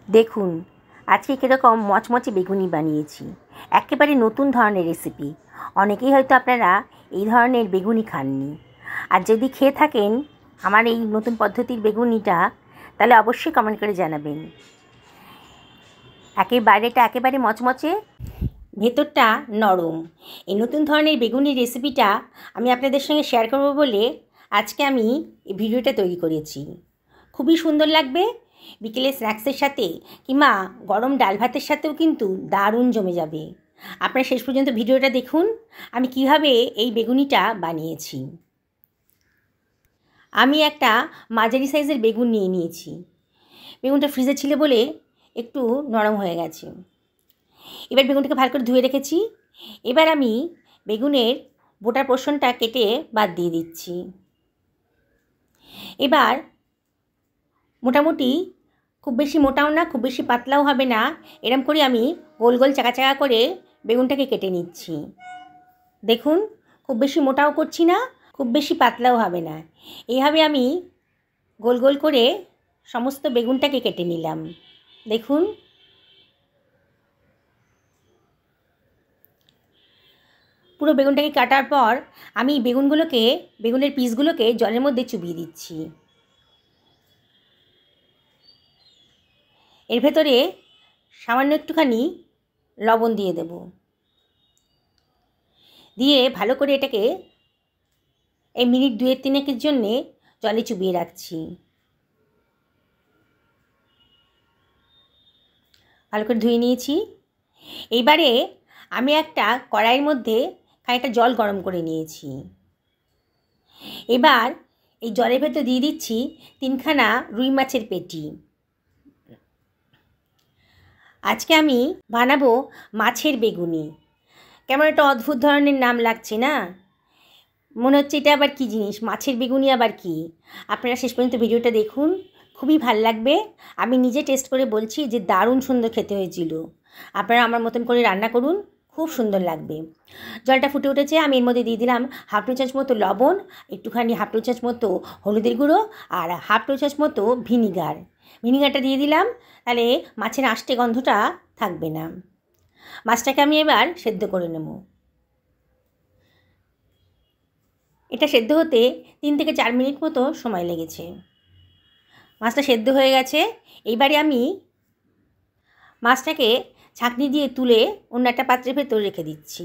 দেখুন আজকে কীরকম মচমচে বেগুনি বানিয়েছি। একেবারে নতুন ধরনের রেসিপি। অনেকেই হয়তো আপনারা এই ধরনের বেগুনি খাননি। আর যদি খেয়ে থাকেন আমার এই নতুন পদ্ধতির বেগুনিটা, তাহলে অবশ্যই কমেন্ট করে জানাবেন। বাইরেটা একেবারে মচমচে, ভেতরটা নরম। এই নতুন ধরনের বেগুনির রেসিপিটা আমি আপনাদের সঙ্গে শেয়ার করব বলে আজকে আমি এই ভিডিওটা তৈরি করেছি। খুবই সুন্দর লাগবে। বিকেলে স্ন্যাক্সের সাথে কিংবা গরম ডাল ভাতের সাথেও কিন্তু দারুণ জমে যাবে। আপনারা শেষ পর্যন্ত ভিডিওটা দেখুন আমি কিভাবে এই বেগুনিটা বানিয়েছি। আমি একটা মাঝারি সাইজের বেগুন নিয়ে নিয়েছি। বেগুনটা ফ্রিজে ছিল বলে একটু নরম হয়ে গেছে। এবার বেগুনটাকে ভালো করে ধুয়ে রেখেছি। এবার আমি বেগুনের বোটার পোর্শনটা কেটে বাদ দিয়ে দিচ্ছি। এবার মোটামুটি খুব বেশি মোটাও না, খুব বেশি পাতলাও হবে না, এরম করে আমি গোল গোল চাকা চাকা করে বেগুনটাকে কেটে নিচ্ছি। দেখুন, খুব বেশি মোটাও করছি না, খুব বেশি পাতলাও হবে না। এইভাবে আমি গোল গোল করে সমস্ত বেগুনটাকে কেটে নিলাম। দেখুন, পুরো বেগুনটাকে কাটার পর আমি বেগুনের পিসগুলোকে জলের মধ্যে চুবিয়ে দিচ্ছি। এর ভেতরে সামান্য একটুখানি লবণ দিয়ে দেব। দিয়ে ভালো করে এটাকে এই মিনিট 2-3 জন্যে জলে চুবিয়ে রাখছি। ভালো করে ধুয়ে নিয়েছি। এইবারে আমি একটা কড়াইয়ের মধ্যে খানিকটা জল গরম করে নিয়েছি। এবার এই জলের ভেতর দিয়ে দিচ্ছি 3খানা রুই মাছের পেটি। আজকে আমি বানাবো মাছের বেগুনি। কেমন একটা অদ্ভুত ধরনের নাম লাগছে না? মনে হচ্ছে এটা আবার কী জিনিস, মাছের বেগুনি আবার কি? আপনারা শেষ পর্যন্ত ভিডিওটা দেখুন, খুবই ভাল লাগবে। আমি নিজে টেস্ট করে বলছি যে দারুণ সুন্দর খেতে হয়েছিল। আপনারা আমার মতন করে রান্না করুন, খুব সুন্দর লাগবে। জলটা ফুটে উঠেছে, আমি এর মধ্যে দিয়ে দিলাম হাফ টি চামচ মতো লবণ, একটুখানি হাফ টি চামচ মতো হলুদের গুঁড়ো আর হাফ টি চামচ মতো ভিনিগারটা দিয়ে দিলাম, তাহলে মাছের আষ্টে গন্ধটা থাকবে না। মাছটাকে আমি এবার সেদ্ধ করে নেব। এটা সেদ্ধ হতে 3 থেকে 4 মিনিট মতো সময় লেগেছে। মাছটা সেদ্ধ হয়ে গেছে। এইবারে আমি মাছটাকে ছাঁকনি দিয়ে তুলে অন্য একটা পাত্রের ভেতর রেখে দিচ্ছি।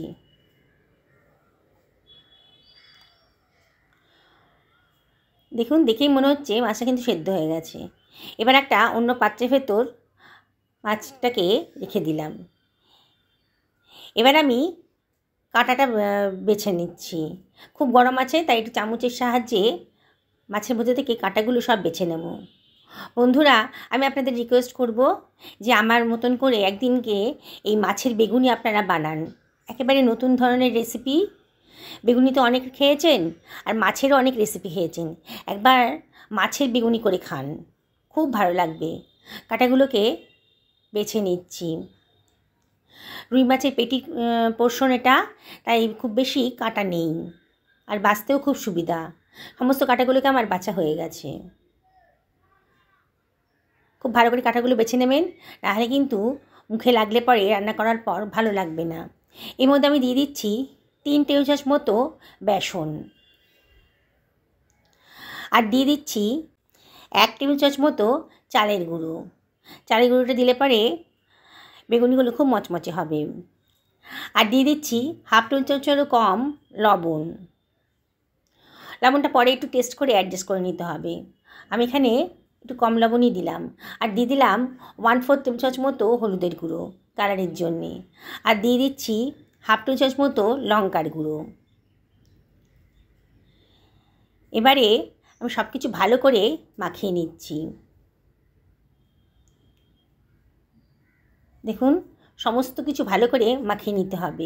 দেখুন, দেখেই মনে হচ্ছে মাছটা কিন্তু সেদ্ধ হয়ে গেছে। এবার একটা অন্য পাত্রের ভেতর মাছটাকে রেখে দিলাম। এবার আমি কাঁটাটা বেছে নিচ্ছি। খুব গরম আছে, তাই একটু চামচের সাহায্যে মাছের মধ্যে থেকে কাঁটাগুলো সব বেছে নেব। বন্ধুরা, আমি আপনাদের রিকোয়েস্ট করব যে আমার মতন করে একদিনকে এই মাছের বেগুনি আপনারা বানান। একেবারে নতুন ধরনের রেসিপি। বেগুনি তো অনেক খেয়েছেন, আর মাছেরও অনেক রেসিপি খেয়েছেন। একবার মাছের বেগুনি করে খান, খুব ভালো লাগবে। কাঁটাগুলোকে বেছে নিচ্ছি। রুই মাছের পেটি পোর্শন এটা, তাই খুব বেশি কাঁটা নেই, আর বাছতেও খুব সুবিধা। সমস্ত কাঁটাগুলোকে আমার বাছা হয়ে গেছে। খুব ভালো করে কাঁটাগুলো বেছে নেবেন, নাহলে কিন্তু মুখে লাগলে পরে রান্না করার পর ভালো লাগবে না। এর মধ্যে আমি দিয়ে দিচ্ছি 3 টেবিল চামচ মতো বেসন, আর দিয়ে দিচ্ছি 1 টেবিল চামচ মতো চালের গুঁড়ো। চালের গুঁড়োটা দিলে পরে বেগুনিগুলো খুব মচমচে হবে। আর দিয়ে দিচ্ছি হাফ টেবিল চামচেরও কম লবণ। লবণটা পরে একটু টেস্ট করে অ্যাডজাস্ট করে নিতে হবে। আমি এখানে একটু কম লবণই দিলাম। আর দিয়ে দিলাম 1/4 টেবিল চামচ মতো হলুদের গুঁড়ো কালারের জন্যে। আর দিয়ে দিচ্ছি হাফ টেবিল চামচ মতো লঙ্কার গুঁড়ো। এবারে আমি সব কিছু ভালো করে মাখিয়ে নিচ্ছি। দেখুন, সমস্ত কিছু ভালো করে মাখিয়ে নিতে হবে।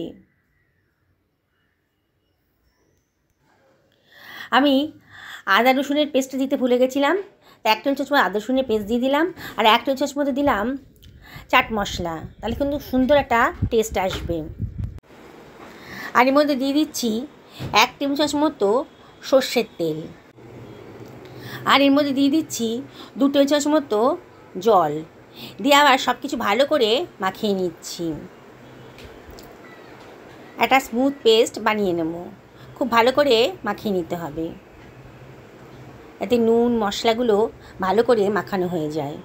আমি আদা রসুনের পেস্টটা দিতে ভুলে গেছিলাম, তো 1 টেবিল চামচ আদা রসুনের পেস্ট দিয়ে দিলাম। আর 1 টেবিল চামচ মতো দিলাম চাট মশলা, তাহলে কিন্তু সুন্দর একটা টেস্ট আসবে। আর এর মধ্যে দিয়ে দিচ্ছি 1 টেবিল চামচ মতো সর্ষের তেল। আর এর মধ্যে দিয়ে দিচ্ছি 2 টেবিল চামচ মতো জল। দিয়ে আবার সব কিছু ভালো করে মাখিয়ে নিচ্ছি। একটা স্মুথ পেস্ট বানিয়ে নেব। খুব ভালো করে মাখিয়ে নিতে হবে, এতে নুন মশলাগুলো ভালো করে মাখানো হয়ে যায়।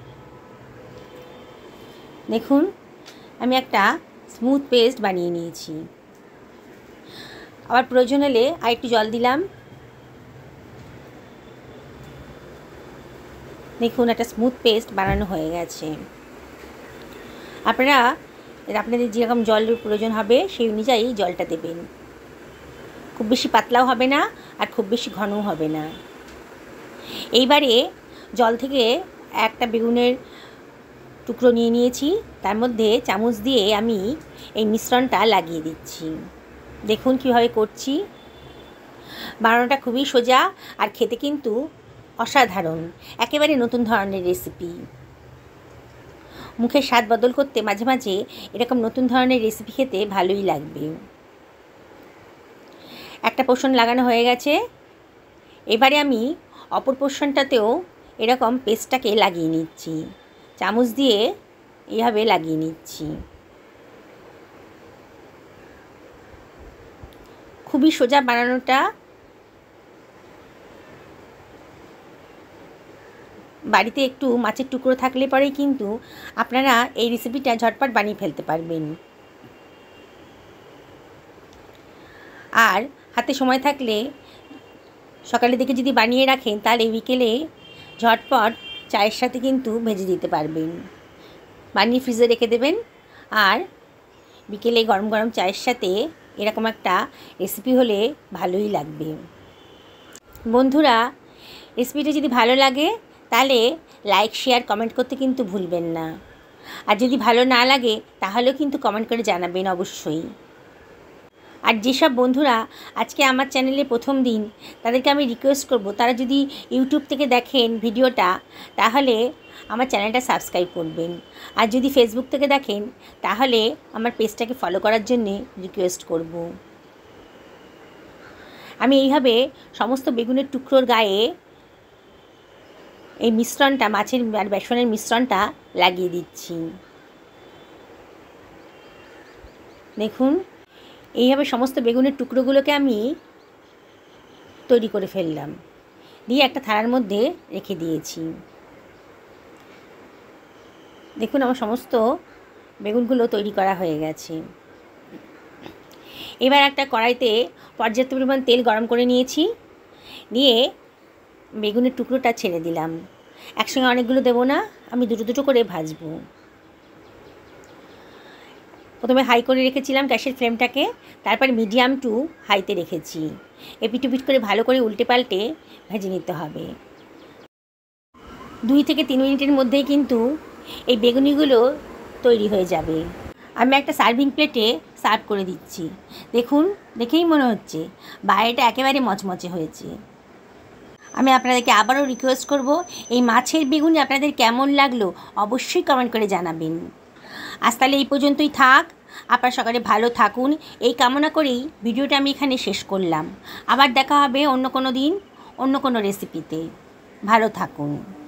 দেখুন আমি একটা স্মুথ পেস্ট বানিয়ে নিয়েছি। আবার প্রয়োজন হলে আর একটু জল দিলাম। দেখুন একটা স্মুথ পেস্ট বানানো হয়ে গেছে। আপনাদের যেরকম জলের প্রয়োজন হবে সেই অনুযায়ী জলটা দেবেন। খুব বেশি পাতলাও হবে না আর খুব বেশি ঘনও হবে না। এইবারে জল থেকে একটা বেগুনের টুকরো নিয়ে নিয়েছি, তার মধ্যে চামচ দিয়ে আমি এই মিশ্রণটা লাগিয়ে দিচ্ছি। দেখুন কীভাবে করছি। বানানোটা খুবই সোজা আর খেতে কিন্তু অসাধারণ, একেবারে নতুন ধরনের রেসিপি। মুখের স্বাদ বদল করতে মাঝে মাঝে এরকম নতুন ধরনের রেসিপি খেতে ভালোই লাগবে। একটা পোর্শন লাগানো হয়ে গেছে, এবারে আমি অপর পোর্শনটাতেও এরকম পেস্টটাকে লাগিয়ে নিচ্ছি। চামচ দিয়ে এইভাবে লাগিয়ে নিচ্ছি। খুবই সোজা বানানোটা। বাড়িতে একটু মাছের টুকরো থাকলে পরেই কিন্তু আপনারা এই রেসিপিটা ঝটপট বানিয়ে ফেলতে পারবেন। আর হাতে সময় থাকলে সকালের দিকে যদি বানিয়ে রাখেন তাহলে বিকেলে ঝটপট চায়ের সাথে কিন্তু ভেজে দিতে পারবেন। বানিয়ে ফ্রিজে রেখে দেবেন আর বিকেলে গরম গরম চায়ের সাথে এরকম একটা রেসিপি হলে ভালোই লাগবে। বন্ধুরা, রেসিপিটা যদি ভালো লাগে তাহলে লাইক শেয়ার কমেন্ট করতে কিন্তু ভুলবেন না। আর যদি ভালো না লাগে তাহলেও কিন্তু কমেন্ট করে জানাবেন অবশ্যই। আর যেসব বন্ধুরা আজকে আমার চ্যানেলে প্রথম দিন, তাদেরকে আমি রিকোয়েস্ট করব তারা যদি ইউটিউব থেকে দেখেন ভিডিওটা তাহলে আমার চ্যানেলটা সাবস্ক্রাইব করবেন। আর যদি ফেসবুক থেকে দেখেন তাহলে আমার পেজটাকে ফলো করার জন্যে রিকোয়েস্ট করব। আমি এইভাবে সমস্ত বেগুনের টুকরোর গায়ে এই মিশ্রণটা, মাছের আর বেসনের মিশ্রণটা লাগিয়ে দিচ্ছি। দেখুন এইভাবে সমস্ত বেগুনের টুকরোগুলোকে আমি তৈরি করে ফেললাম, দিয়ে একটা থালার মধ্যে রেখে দিয়েছি। দেখুন আমার সমস্ত বেগুনগুলো তৈরি করা হয়ে গেছে। এবার একটা কড়াইতে পর্যাপ্ত পরিমাণ তেল গরম করে নিয়েছি, নিয়ে বেগুনের টুকরোটা ছেড়ে দিলাম। একসঙ্গে অনেকগুলো দেবো না, আমি দুটো দুটো করে ভাজবো। প্রথমে হাই করে রেখেছিলাম গ্যাসের ফ্লেমটাকে, তারপর মিডিয়াম টু হাইতে রেখেছি। এপিট ওপিট করে ভালো করে উল্টে পাল্টে ভেজে নিতে হবে। 2 থেকে 3 মিনিটের মধ্যেই কিন্তু এই বেগুনিগুলো তৈরি হয়ে যাবে। আমি একটা সার্ভিং প্লেটে সার্ভ করে দিচ্ছি। দেখুন, দেখেই মনে হচ্ছে বাইরেটা একেবারে মচমচে হয়েছে। আমি আপনাদেরকে আবারও রিকোয়েস্ট করব, এই মাছের বেগুনি আপনাদের কেমন লাগলো অবশ্যই কমেন্ট করে জানাবেন। আজ তাহলে এই পর্যন্তই থাক। আপনারা সকালে ভালো থাকুন এই কামনা করেই ভিডিওটা আমি এখানে শেষ করলাম। আবার দেখা হবে অন্য কোনো দিন অন্য কোনো রেসিপিতে। ভালো থাকুন।